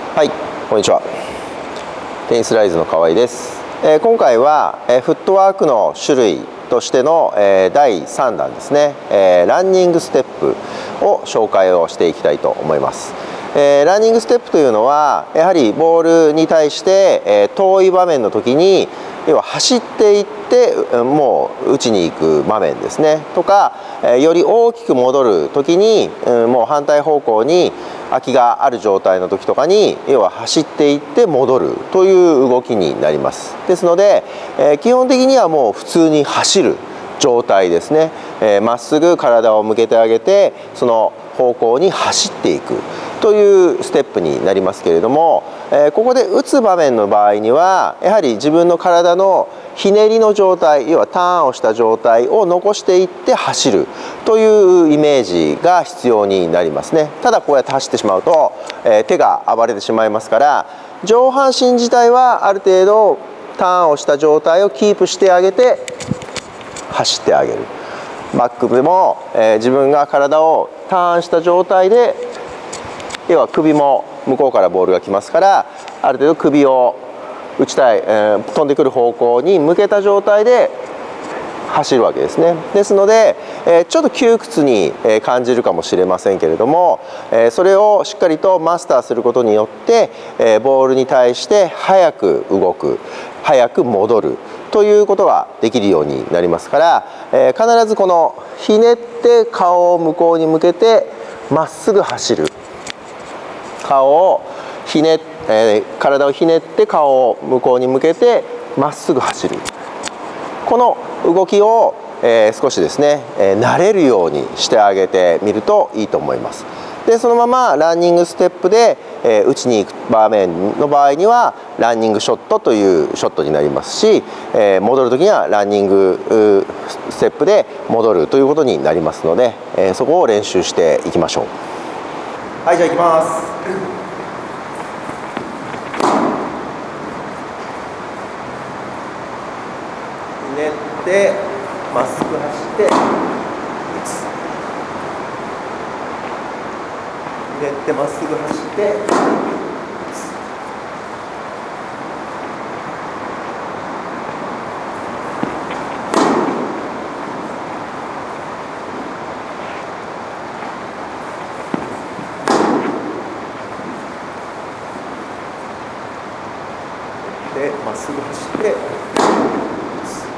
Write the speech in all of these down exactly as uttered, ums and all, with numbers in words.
はい、こんにちは。テニスライズの河合です。えー、今回は、えー、フットワークの種類としての、えー、だいさんだんですね、えー、ランニングステップを紹介をしていきたいと思います。えー、ランニングステップというのはやはりボールに対して、えー、遠い場面の時に要は走っていってもう打ちに行く場面ですねとか、えー、より大きく戻る時に、うん、もう反対方向に空きがある状態の時とかに要は走っていって戻るという動きになります。ですので、えー、基本的にはもう普通に走る状態ですね。えー、まっすぐ体を向けてあげてその方向に走っていくというステップになりますけれども、えー、ここで打つ場面の場合にはやはり自分の体のひねりの状態、要はターンをした状態を残していって走るというイメージが必要になりますね。ただこうやって走ってしまうと、えー、手が暴れてしまいますから、上半身自体はある程度ターンをした状態をキープしてあげて走ってあげる。バックでも、えー、自分が体をターンした状態で、要は首も向こうからボールが来ますから、ある程度首を打ちたい、えー、飛んでくる方向に向けた状態で走るわけですね。ですので、えー、ちょっと窮屈に感じるかもしれませんけれども、えー、それをしっかりとマスターすることによって、えー、ボールに対して早く動く、早く戻るということができるようになりますから、えー、必ずこのひねって顔を向こうに向けてまっすぐ走る、顔をひね、えー、体をひねって顔を向こうに向けてまっすぐ走る、この動きを、えー、少しですね、えー、慣れるようにしてあげてみるといいと思います。でそのままランニングステップで、えー、打ちに行く場面の場合にはランニングショットというショットになりますし、えー、戻る時にはランニングステップで戻るということになりますので、えー、そこを練習していきましょう。はい、じゃあ行きます。ひねってまっすぐ走って打つ、ひねってまっすぐ走って打つ、でまっすぐ走って打つ。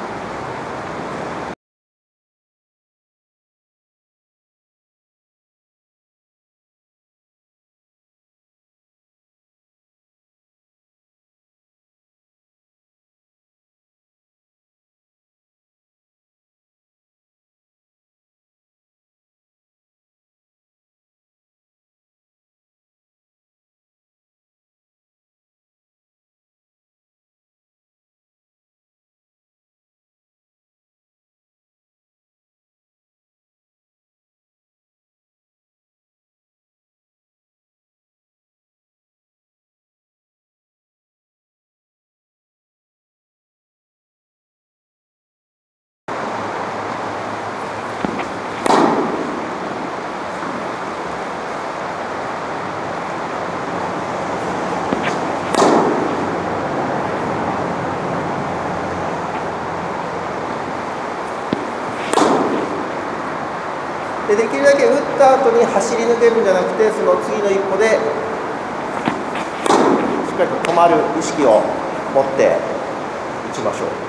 でできるだけ打った後に走り抜けるんじゃなくて、その次の一歩でしっかりと止まる意識を持って打ちましょう。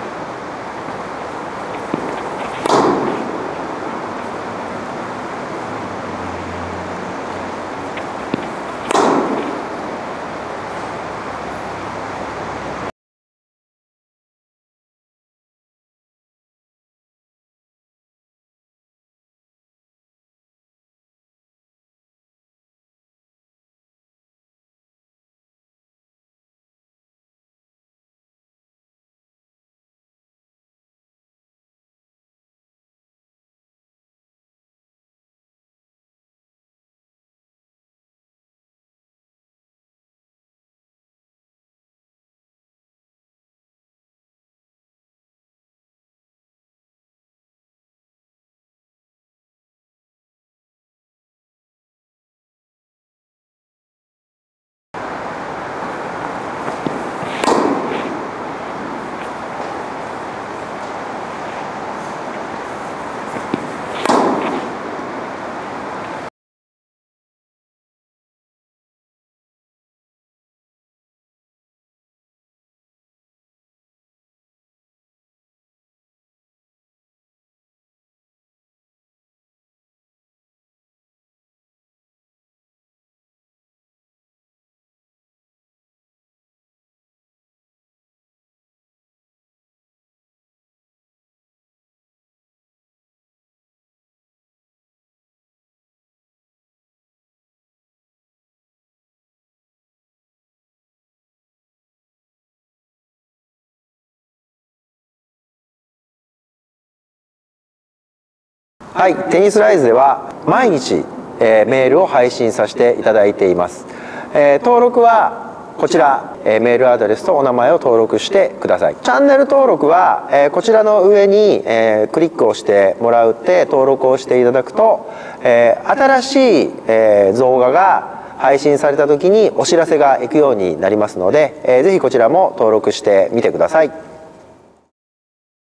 はい、テニスライズでは毎日、えー、メールを配信させていただいています。えー、登録はこちら、えー、メールアドレスとお名前を登録してください。チャンネル登録は、えー、こちらの上に、えー、クリックをしてもらって登録をしていただくと、えー、新しい、えー、動画が配信された時にお知らせがいくようになりますので、えー、ぜひこちらも登録してみてください。